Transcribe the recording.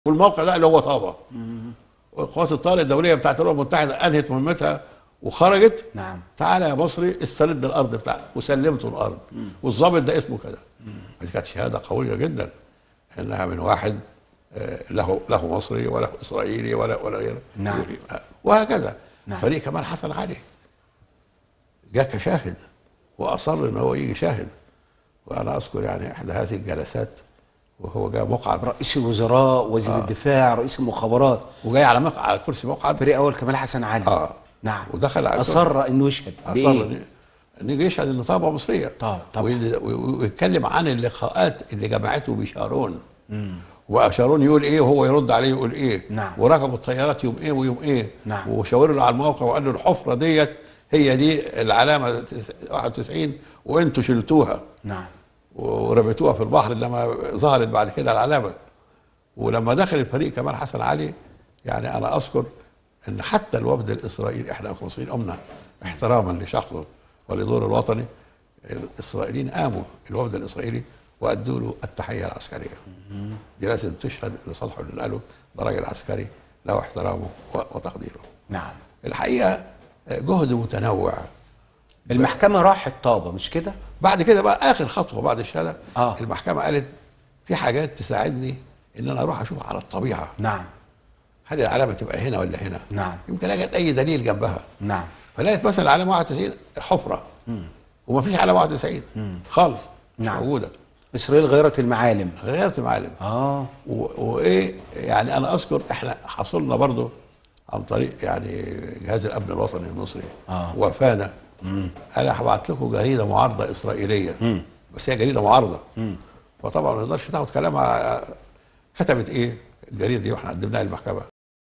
والموقع ده اللي هو طابة. قوات الطوارئ الدوليه بتاعت الامم المتحده انهت مهمتها وخرجت. نعم. تعالى يا مصري استرد الارض بتاعتك، وسلمته الارض. والظابط ده اسمه كده. دي كانت شهاده قويه جدا انها من واحد له مصري ولا اسرائيلي ولا غيره. نعم. وهكذا. نعم. فريق كمال حسن علي جاء كشاهد واصر ان هو يجي شاهد. وانا اذكر يعني احدى هذه الجلسات وهو جاء مقعد رئيس الوزراء، وزير الدفاع، رئيس المخابرات، وجاي على على كرسي مقعد. فريق اول كمال حسن علي. نعم. ودخل على اصر انه يشهد اصر ان يجي يشهد ان طابه مصريه. طبعا. ويتكلم عن اللقاءات اللي جمعته بشارون. وشارون يقول ايه وهو يرد عليه يقول ايه. نعم. وركبوا الطيارات يوم ايه ويوم ايه. نعم. وشاور له على الموقع وقال له الحفره ديت هي دي العلامه 91 وانتوا شلتوها. نعم. ورميتوها في البحر لما ظهرت بعد كده العلامه. ولما دخل الفريق كمال حسن علي يعني انا اذكر ان حتى الوفد الاسرائيلي احنا كمصريين قمنا احتراما لشخصه ولدوره الوطني. الاسرائيليين قاموا الوفد الاسرائيلي وادوا له التحيه العسكريه. دي لازم تشهد لصالحه اللي قاله ده راجل عسكري له احترامه وتقديره. نعم. الحقيقه جهد متنوع. المحكمه راحت طابه مش كده؟ بعد كده بقى اخر خطوه بعد الشهاده المحكمه قالت في حاجات تساعدني ان انا اروح اشوف على الطبيعه. نعم. هل العلامه تبقى هنا ولا هنا؟ نعم. يمكن اجد اي دليل جنبها. نعم. فلقيت مثلا العلامه 91 الحفره. ومفيش علامه 91 خالص. نعم. مش موجوده. اسرائيل غيرت المعالم. غيرت المعالم. وايه يعني انا اذكر احنا حصلنا برضو عن طريق يعني جهاز الامن الوطني المصري. وفانا انا هبعت لكم جريده معارضه اسرائيليه. بس هي جريده معارضه. فطبعا ما نقدرش تاخد كلامها. كتبت ايه الجريده دي واحنا قدمناها للمحكمه.